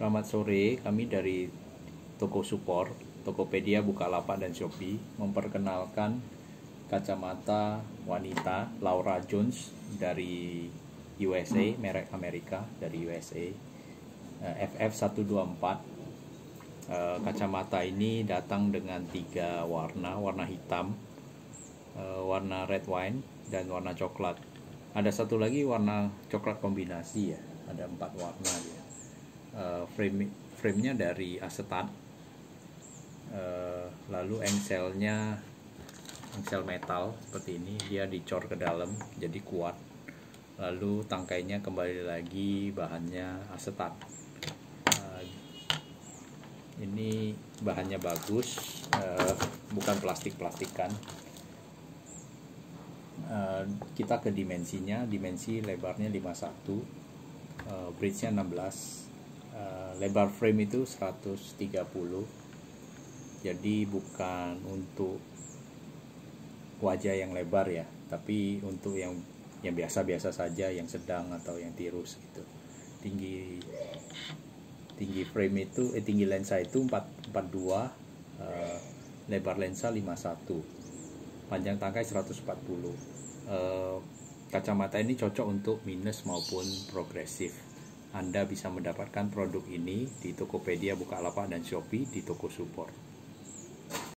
Selamat sore, kami dari toko support, Tokopedia, Bukalapak, dan Shopee memperkenalkan kacamata wanita Laura Jones dari USA, merek Amerika dari USA, FF124. Kacamata ini datang dengan 3 warna hitam, warna red wine, dan warna coklat. Ada satu lagi warna coklat kombinasi ya, ada 4 warna ya. Frame-nya dari asetat, lalu engselnya engsel metal seperti ini, dia dicor ke dalam jadi kuat. Lalu tangkainya kembali lagi bahannya asetat. Ini bahannya bagus, bukan plastik-plastikan. Kita ke dimensinya, dimensi lebarnya 51, bridge-nya 16, lebar frame itu 130. Jadi bukan untuk wajah yang lebar ya, tapi untuk yang biasa-biasa saja, yang sedang atau yang tirus gitu. Tinggi frame itu tinggi lensa itu 442, lebar lensa 51, panjang tangkai 140. Kacamata ini cocok untuk minus maupun progresif. Anda bisa mendapatkan produk ini di Tokopedia, Bukalapak, dan Shopee di toko support.